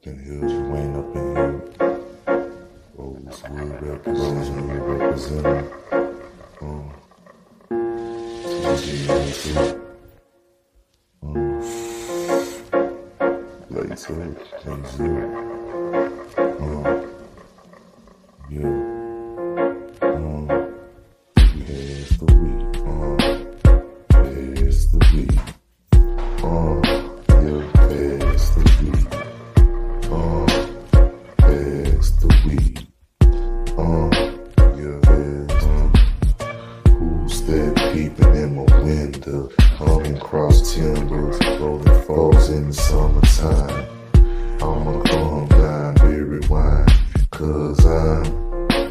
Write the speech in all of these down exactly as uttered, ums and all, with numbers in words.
up in here, you ain't up in here. Rosewood representer, representer. Um, T G um, Blaze up, Blaze up. Um, yeah. Um, here's the week. Um, here's the week. Um, yeah, here's the week. Um, here's the week. Um, yeah, here's, um, who's that peeping in my window? Humming cross timbers, rolling foes in the summertime. I'ma calm down, rewind, cause I'm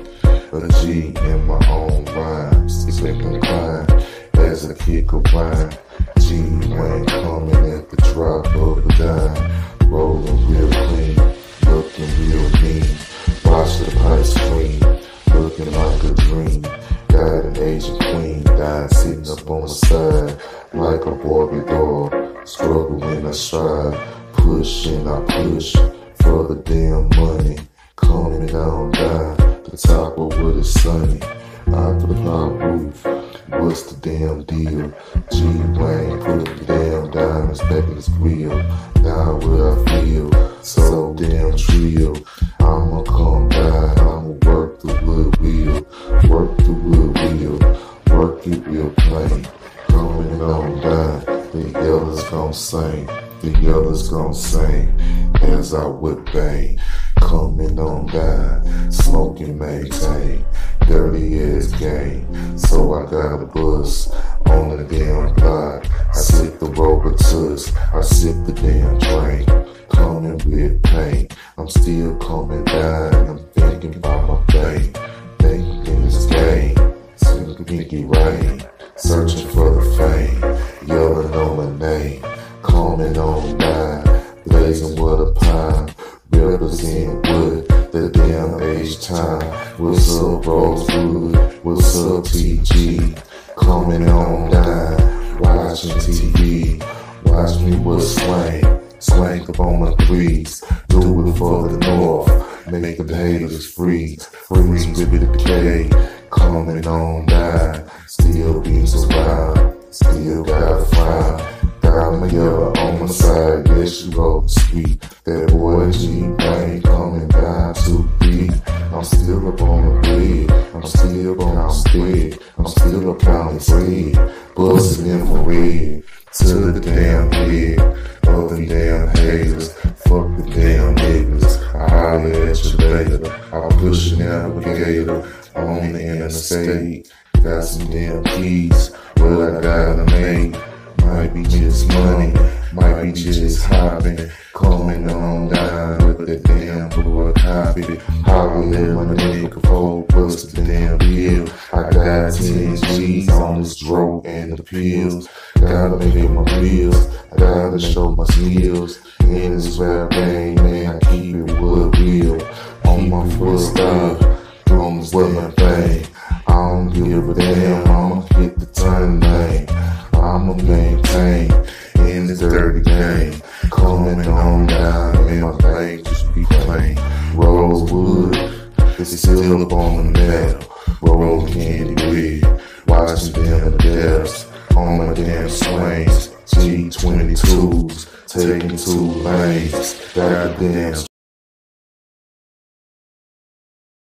a G in my own rhymes. It's making climb as I kick a rhyme. G Wayne coming at the drop of a dime. Rolling real clean, looking real mean. Watch the pipe scream, looking like a dream. Got an Asian queen, dying sitting up on the side like a Barbie doll. Struggle when I strive, pushing I push for the damn money. Coming down, down the top of what is sunny. Out the cloud roof, what's the damn deal? G Wayne put the damn diamonds back in his grill. Now what I feel, so damn trill. I'ma come down, I'ma work the wood wheel. Work the wood wheel, work it real plain. Coming on down, the others gon' sing. The others gon' sing as I whip bang. Coming on down, smoking maintain. Dirty ass game, so I got a bus on the damn block. I sip the Robitussin, I sip the damn drink. Coming with pain, I'm still coming down. I'm thinking about my pain, thinking this game. Singing pinky rain, searching for the fame, yelling on my name. Coming on down, blazing with a pine. Represent what the damn age time. What's up, Rosewood? What's up, T G? Coming on down, watching T V. Watch me with slang, slang up on my threes. Do it for the north, make the haters freeze. Freeze with the K. Coming on down, still being survived. Still gotta find. Got my yellow on my side, yes you roll sweet. That boy G Wayne coming down to beat. I'm still up on the bed, I'm still up on the spread. I'm still up on the bread, bustin' infrared to the damn head of the damn haters. Fuck the damn niggas, I holler at you later. I push a navigator on the interstate. Got some damn keys, what I gotta make. Might be just money, might be just hopping. Coming on down with the damn boy copy. Holler at my nigga for what's the damn deal. I got ten G's on this dope and the pills. Gotta pay my bills, I gotta show my skills. In this rap game, man, I keep it wood real. On my footstep, on this women thing. I don't give a damn, I'ma hit the turn lane. I'ma maintain in this dirty game. Coming on down, and my lane just be plain. Rosewood, it's still up on the metal. Roll candy red, watching them in the depths. On my damn swings, G twenty-twos, taking two lanes. Goddamn